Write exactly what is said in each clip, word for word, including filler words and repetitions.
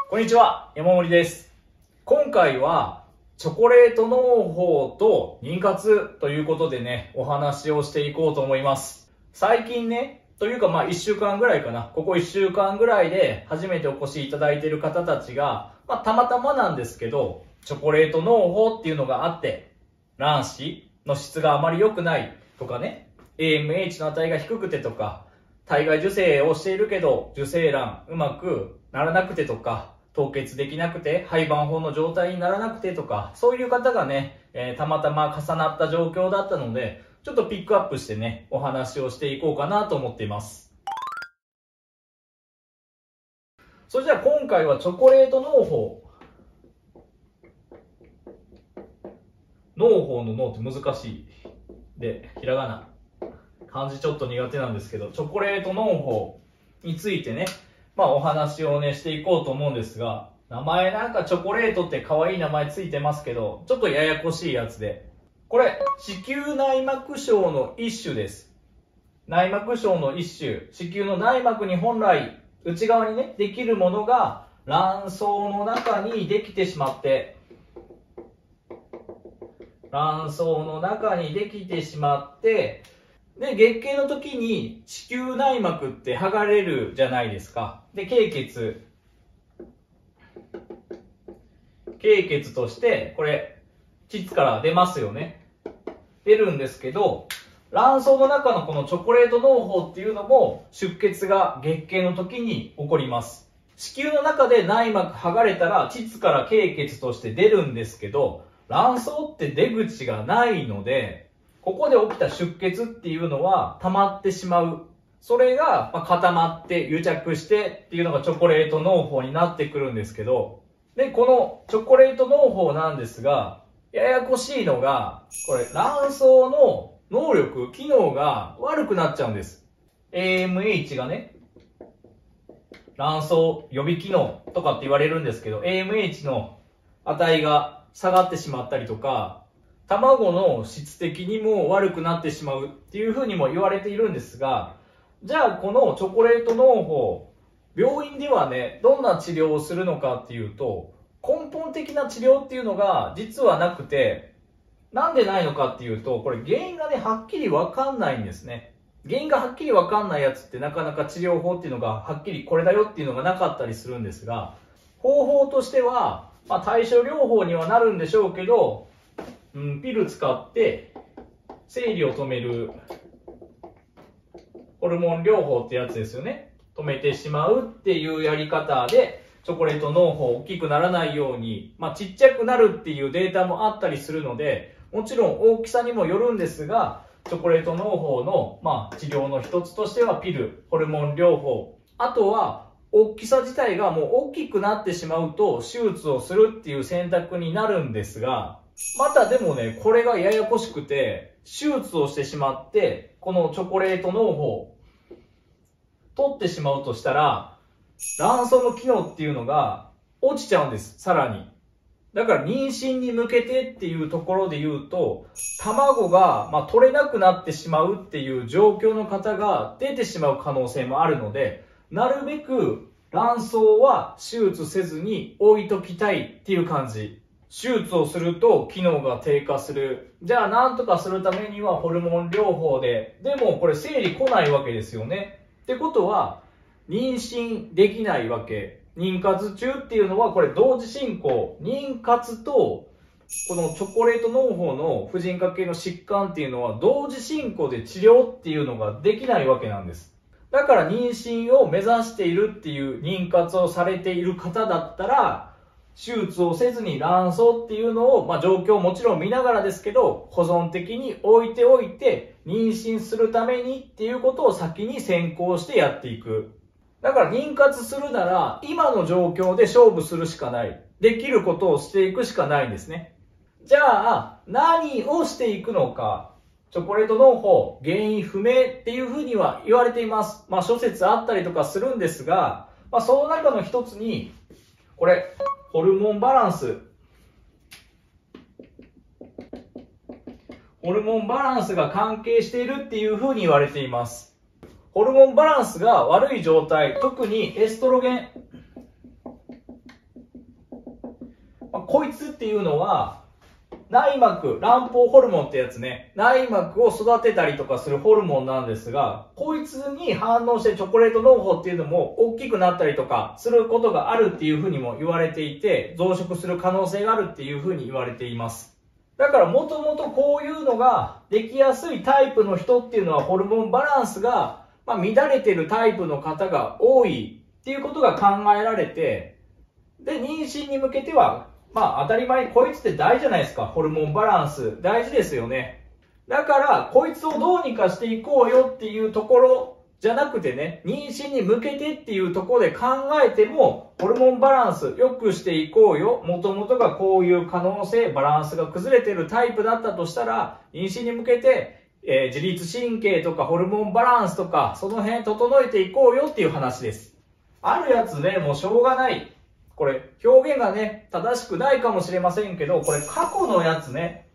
こんにちは、山森です。今回はチョコレート農法と妊活ということでね、お話をしていこうと思います。最近ね、というかまあいっしゅうかんぐらいかな、ここいっしゅうかんぐらいで初めてお越しいただいている方たちが、まあたまたまなんですけど、チョコレート農法っていうのがあって、卵子の質があまり良くないとかね、エーエムエイチ の値が低くてとか、体外受精をしているけど受精卵うまくならなくてとか、凍結できなくて胚盤胞の状態にならなくてとか、そういう方がね、えー、たまたま重なった状況だったので、ちょっとピックアップしてね、お話をしていこうかなと思っています。それじゃあ今回はチョコレート農法。農法の農って難しい。で、ひらがな。漢字ちょっと苦手なんですけど、チョコレート農法についてね、まあお話をね、していこうと思うんですが、名前なんかチョコレートって可愛い名前ついてますけど、ちょっとややこしいやつで。これ、子宮内膜症の一種です。内膜症の一種。子宮の内膜に本来、内側にね、できるものが卵巣の中にできてしまって、卵巣の中にできてしまって、で、月経の時に子宮内膜って剥がれるじゃないですか。で、経血。経血として、これ、膣から出ますよね。出るんですけど、卵巣の中のこのチョコレート農法っていうのも出血が月経の時に起こります。子宮の中で内膜剥がれたら膣から経血として出るんですけど、卵巣って出口がないので、ここで起きた出血っていうのは溜まってしまう。それが固まって癒着してっていうのがチョコレート農法になってくるんですけど、で、このチョコレート農法なんですが、ややこしいのが、これ卵巣の能力、機能が悪くなっちゃうんです。エーエムエイチ がね、卵巣予備機能とかって言われるんですけど、エーエムエイチ の値が下がってしまったりとか、卵の質的にも悪くなってしまうっていうふうにも言われているんですが、じゃあこのチョコレート農法、病院ではね、どんな治療をするのかっていうと、根本的な治療っていうのが実はなくて、なんでないのかっていうと、これ原因がね、はっきりわかんないんですね。原因がはっきりわかんないやつってなかなか治療法っていうのがはっきりこれだよっていうのがなかったりするんですが、方法としては、まあ、対症療法にはなるんでしょうけど、うん、ピル使って生理を止めるホルモン療法ってやつですよね。止めてしまうっていうやり方でチョコレート農法大きくならないように、まあ、ちっちゃくなるっていうデータもあったりするので、もちろん大きさにもよるんですが、チョコレート農法の、まあ、治療の一つとしてはピル、ホルモン療法、あとは大きさ自体がもう大きくなってしまうと手術をするっていう選択になるんですが、またでもね、これがややこしくて、手術をしてしまって、このチョコレート農法、取ってしまうとしたら、卵巣の機能っていうのが落ちちゃうんです、さらに。だから妊娠に向けてっていうところで言うと、卵が、まあ、取れなくなってしまうっていう状況の方が出てしまう可能性もあるので、なるべく卵巣は手術せずに置いときたいっていう感じ。手術をすると機能が低下する。じゃあなんとかするためにはホルモン療法で。でもこれ生理来ないわけですよね。ってことは妊娠できないわけ。妊活中っていうのはこれ同時進行。妊活とこのチョコレート農法の婦人科系の疾患っていうのは同時進行で治療っていうのができないわけなんです。だから妊娠を目指しているっていう妊活をされている方だったら、手術をせずに卵巣っていうのを、まあ、状況をもちろん見ながらですけど、保存的に置いておいて、妊娠するためにっていうことを先に先行してやっていく。だから妊活するなら、今の状況で勝負するしかない。できることをしていくしかないんですね。じゃあ、何をしていくのか。チョコレート農法、原因不明っていうふうには言われています。まあ諸説あったりとかするんですが、まあその中の一つに、これ、ホルモンバランス。ホルモンバランスが関係しているっていうふうに言われています。ホルモンバランスが悪い状態、特にエストロゲン。 まあ、こいつっていうのは、内膜、卵胞ホルモンってやつね、内膜を育てたりとかするホルモンなんですが、こいつに反応してチョコレート農法っていうのも大きくなったりとかすることがあるっていうふうにも言われていて、増殖する可能性があるっていうふうに言われています。だからもともとこういうのができやすいタイプの人っていうのはホルモンバランスが、まあ、乱れてるタイプの方が多いっていうことが考えられて、で、妊娠に向けてはまあ当たり前にこいつって大事じゃないですか。ホルモンバランス大事ですよね。だからこいつをどうにかしていこうよっていうところじゃなくてね、妊娠に向けてっていうところで考えてもホルモンバランス良くしていこうよ。もともとがこういう可能性、バランスが崩れてるタイプだったとしたら、妊娠に向けて、えー、自律神経とかホルモンバランスとかその辺整えていこうよっていう話です。あるやつね、もうしょうがない。これ、表現がね、正しくないかもしれませんけど、これ過去のやつね。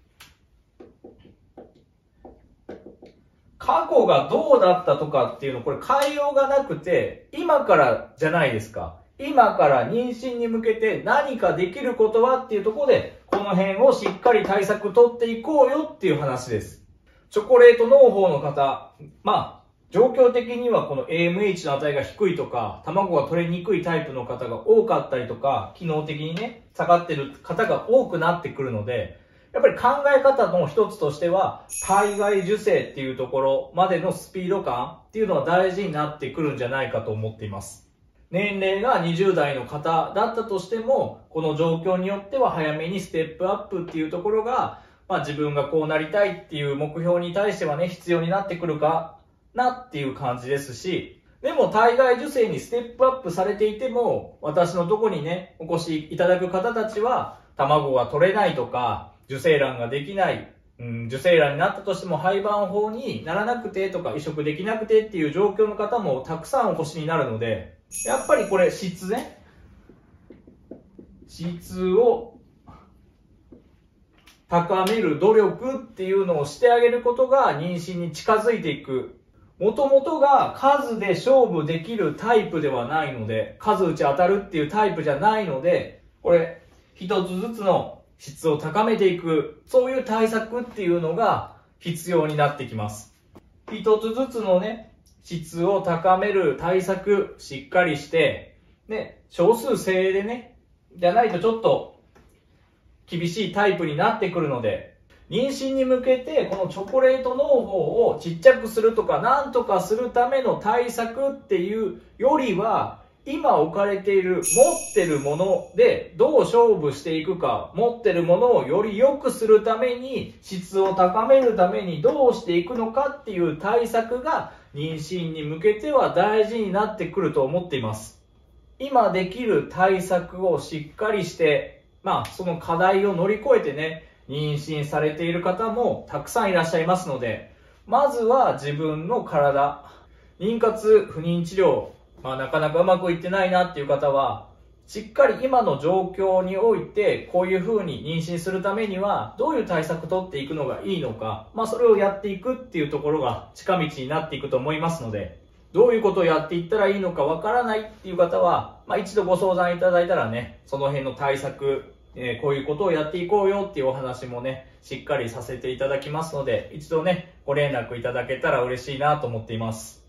過去がどうだったとかっていうの、これ変えようがなくて、今からじゃないですか。今から妊娠に向けて何かできることはっていうところで、この辺をしっかり対策取っていこうよっていう話です。チョコレート農法の方、まあ、状況的にはこの エーエムエイチ の値が低いとか、卵が取れにくいタイプの方が多かったりとか、機能的にね、下がってる方が多くなってくるので、やっぱり考え方の一つとしては、体外受精っていうところまでのスピード感っていうのは大事になってくるんじゃないかと思っています。年齢がにじゅう代の方だったとしても、この状況によっては早めにステップアップっていうところが、まあ自分がこうなりたいっていう目標に対してはね、必要になってくるか、なっていう感じですし、でも体外受精にステップアップされていても、私のとこにね、お越しいただく方たちは、卵が取れないとか、受精卵ができない、うん、受精卵になったとしても胚盤法にならなくてとか、移植できなくてっていう状況の方もたくさんお越しになるので、やっぱりこれ質ね、質を高める努力っていうのをしてあげることが妊娠に近づいていく。もともとが数で勝負できるタイプではないので、数打ち当たるっていうタイプじゃないので、これ、一つずつの質を高めていく、そういう対策っていうのが必要になってきます。一つずつのね、質を高める対策、しっかりして、ね、少数精鋭でね、じゃないとちょっと厳しいタイプになってくるので、妊娠に向けてこのチョコレート農法をちっちゃくするとかなんとかするための対策っていうよりは、今置かれている持ってるものでどう勝負していくか、持ってるものをより良くするために、質を高めるためにどうしていくのかっていう対策が妊娠に向けては大事になってくると思っています。今できる対策をしっかりして、まあその課題を乗り越えてね、妊娠されている方もたくさんいらっしゃいますので、まずは自分の体、妊活不妊治療、まあなかなかうまくいってないなっていう方は、しっかり今の状況において、こういう風に妊娠するためには、どういう対策取っていくのがいいのか、まあそれをやっていくっていうところが近道になっていくと思いますので、どういうことをやっていったらいいのかわからないっていう方は、まあ一度ご相談いただいたらね、その辺の対策、えー、こういうことをやっていこうよっていうお話もね、しっかりさせていただきますので、一度ね、ご連絡いただけたら嬉しいなと思っています。